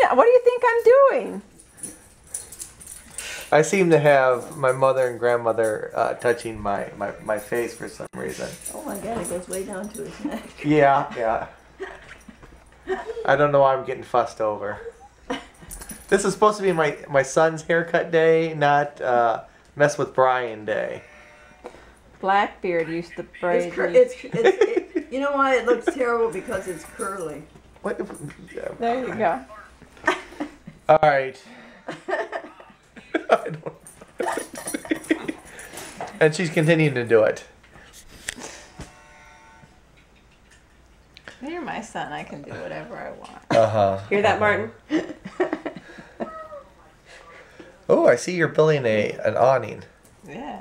What do you think I'm doing? I seem to have my mother and grandmother touching my face for some reason. Oh my God, it goes way down to his neck. Yeah. I don't know why I'm getting fussed over. This is supposed to be my son's haircut day, not mess with Brian day. Blackbeard used to braid. You know why it looks terrible? Because it's curly. What? There you go. All right. And she's continuing to do it. You're my son. I can do whatever I want. Hear that, Martin? Oh, I see you're building an awning. Yes.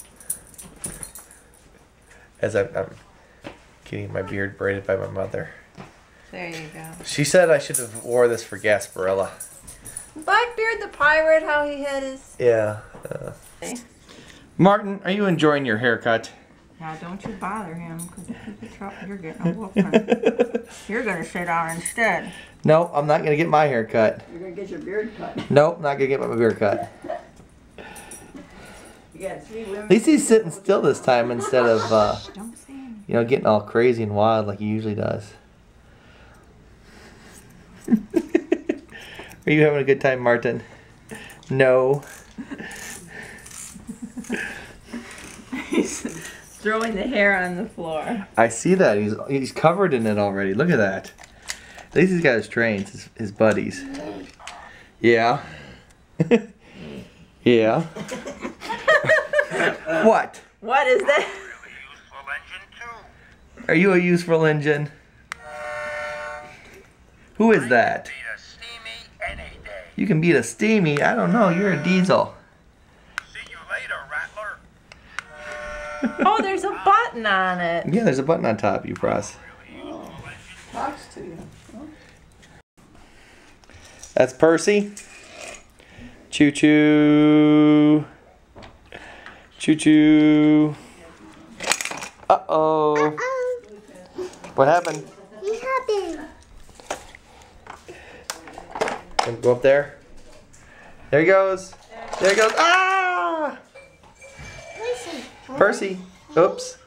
As I'm getting my beard braided by my mother. There you go. She said I should have wore this for Gasparilla. Blackbeard the pirate, how he had his... Yeah. Martin, are you enjoying your haircut? Now don't you bother him, because if you get trouble, you're getting a whooping. You're going to sit down instead. No, I'm not going to get my hair cut. You're going to get your beard cut. Nope, not going to get my beard cut. You got 3 women. At least he's sitting still this time instead of, Don't say anything. you know, getting all crazy and wild like he usually does. Are you having a good time, Martin? No. He's throwing the hair on the floor. I see that. He's covered in it already. Look at that. At least he's got his trains, his buddies. Yeah. Yeah. What? What is that? Are you a useful engine? Who is that? You can beat a steamy. I don't know. You're a diesel. See you later, Rattler. Oh, there's a button on it. Yeah, there's a button on top, you press. Talks to you. That's Percy. Choo choo. Choo choo. Uh-oh. What happened? What happened? Go up there. There he goes. There he goes. Ah! Percy. Oops.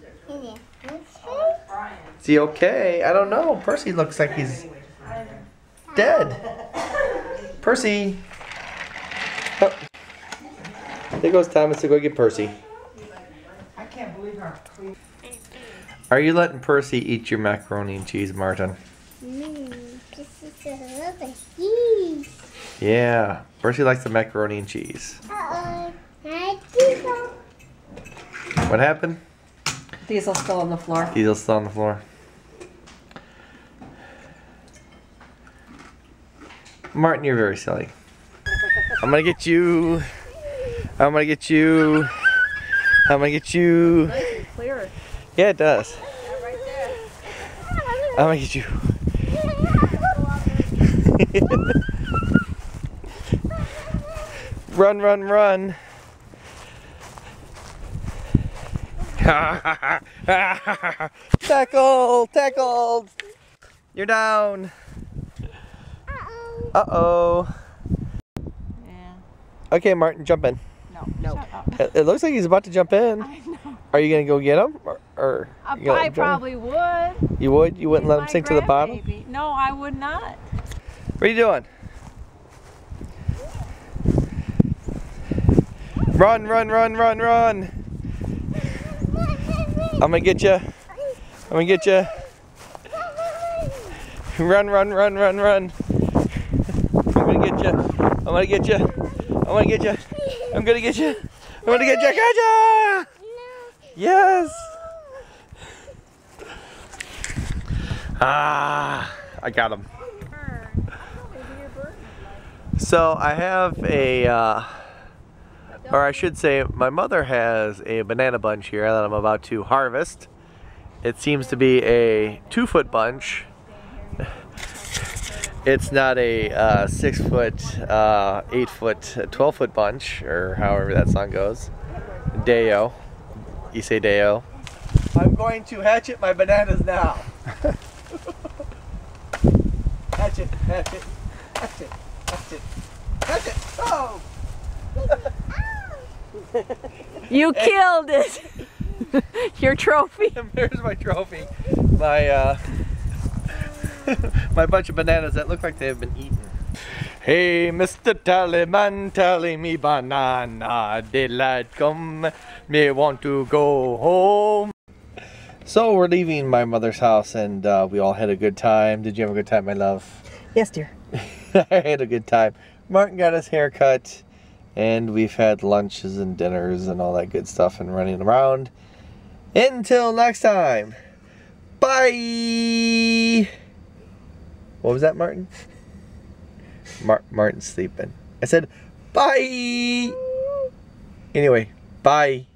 Is he okay? I don't know. Percy looks like he's dead. Percy. Oh. There goes Thomas to go get Percy. I can't believe her. Are you letting Percy eat your macaroni and cheese, Martin? This is a little cheese. Yeah. Percy likes the macaroni and cheese. Uh-oh. What happened? Diesel's still on the floor. Diesel's still on the floor. Martin, you're very silly. I'm gonna get you. I'm gonna get you. I'm gonna get you. Nice and clear. Yeah, it does. Yeah, right there. I'm gonna get you. Run, run, run. Tackle, tackled. You're down. Uh-oh. Yeah. Okay, Martin, jump in. No. Shut up. It looks like he's about to jump in. I know. Are you gonna go get him, or you gonna let I him jump in? probably would. You would? You wouldn't let him My sink to the bottom? grandbaby. No, I would not. What are you doing? Run, run, run, run, run. I'm gonna get you. I'm gonna get you. Run, run, run, run, run. I'm gonna get you. I'm gonna get you. I'm gonna get you. I'm gonna get you. I'm gonna get you. Gotcha! Yes. Ah, I got him. So I have a, or I should say, my mother has a banana bunch here that I'm about to harvest. It seems to be a 2-foot bunch. It's not a 6-foot, 8-foot, 12-foot bunch, or however that song goes. Deo. You say Deo. I'm going to hatchet my bananas now. Hatchet, hatchet. That's it. That's it. That's it. Oh! You killed it. Your trophy. There's my trophy. My my bunch of bananas that look like they have been eaten. Hey, Mr. Tallyman, tally me banana. Daylight come, me want to go home. So we're leaving my mother's house, and we all had a good time. Did you have a good time, my love? Yes, dear. I had a good time. Martin got his hair cut, and we've had lunches and dinners and all that good stuff and running around. Until next time, bye! What was that, Martin? Martin's sleeping. I said, bye! Anyway, bye.